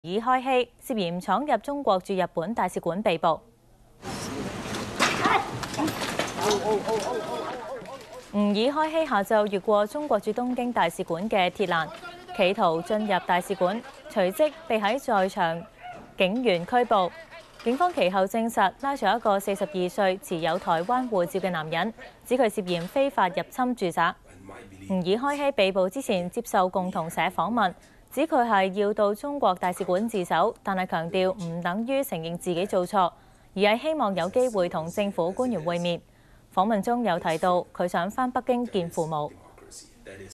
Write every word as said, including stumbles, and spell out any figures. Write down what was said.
以開希涉嫌闖入中國駐日本大使館被捕。吾爾開希下晝越過中國駐東京大使館嘅鐵欄，企圖進入大使館，隨即被喺在場警員拘捕。警方其後證實拉咗一個四十二歲持有台灣護照嘅男人，指佢涉嫌非法入侵住宅。吾爾開希被捕之前接受共同社訪問，指佢係要到中國大使館自首，但係強調唔等於承認自己做錯，而係希望有機會同政府官員會面。訪問中有提到佢想返北京見父母。